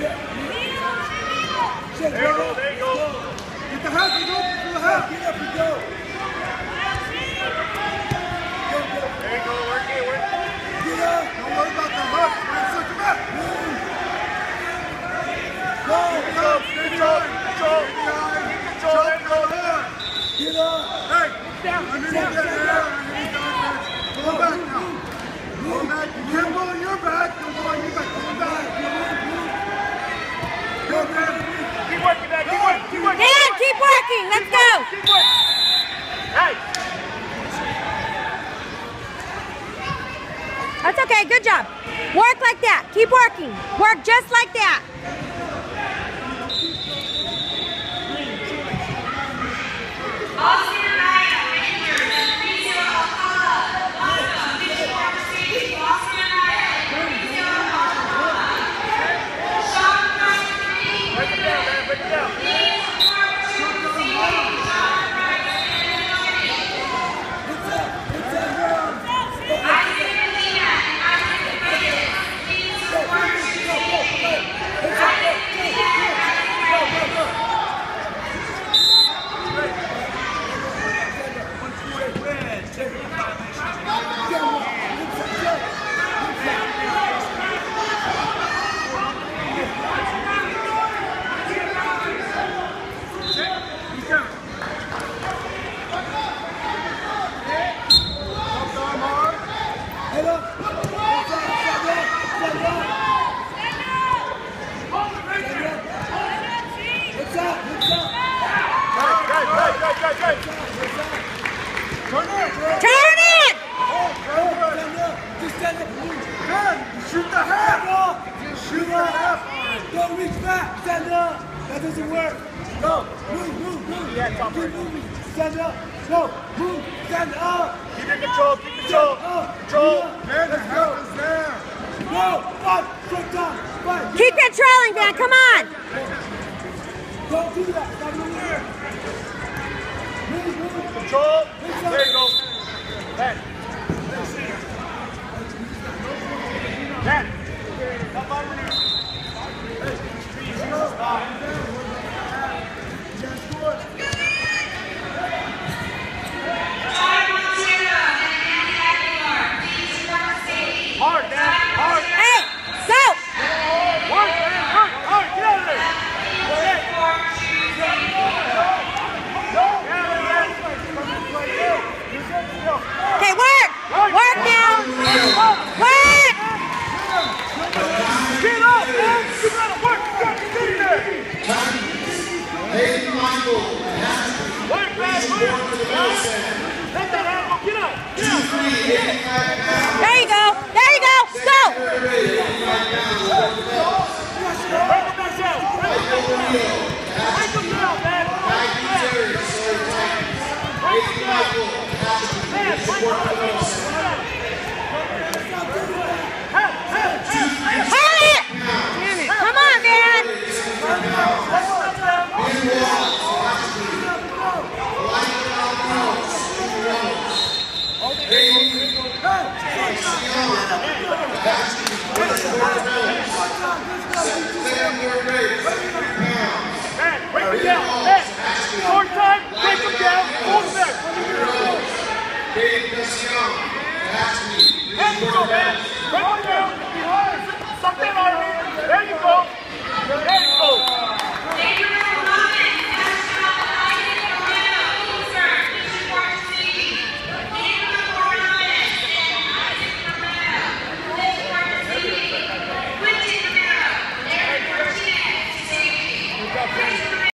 There you go, there you go. Get the half, you go. Get the half. Get up and go. There you go, work it, work it. Get up. Don't worry about the hook. Switch him up. Go, go. Control, control. Control, there you go. Get up. Hey, underneath that hair. Underneath that hair. Pull back now. Pull back. You can't go on your back. Don't go on your back. Pull back. Go, man. Keep working that. Keep working. Keep working. Dan, keep working. Let's go. Keep working. Hey. That's okay. Good job. Work like that. Keep working. Work just like that. Turn it! Just stand up. Shoot the half! Just shoot the half! Don't reach back! Stand up! That doesn't work! Go! Move, move, move! Keep moving! Stand up! Go! Move! Stand up! Keep your control! Keep control! Control! Man, the half is there! Go! Fight! Quick time! Fight! Keep controlling, Dan. Come on! Don't do that! Stop moving there! Move, move! Control! There you go! Back! Back! Up underneath! Hey! Stop! Hard, man! Hard! Hey! Go! Work, man! Work! Hard! Get out of there! Okay, work! Work now! Work! Get up, man! You gotta work! You gotta get in there! Work, man! Work! Let that happen! Get up! Get up! There you go! There you go! Go! Break them down! Break them down, man! Break them down! Man, break them down! Hold it! Damn it. Come on, man! Man, break them down! Man, short time, break them down! Hold them there! There you go, man! Break them down! Behind! Suck that arm in! There you go! There you go!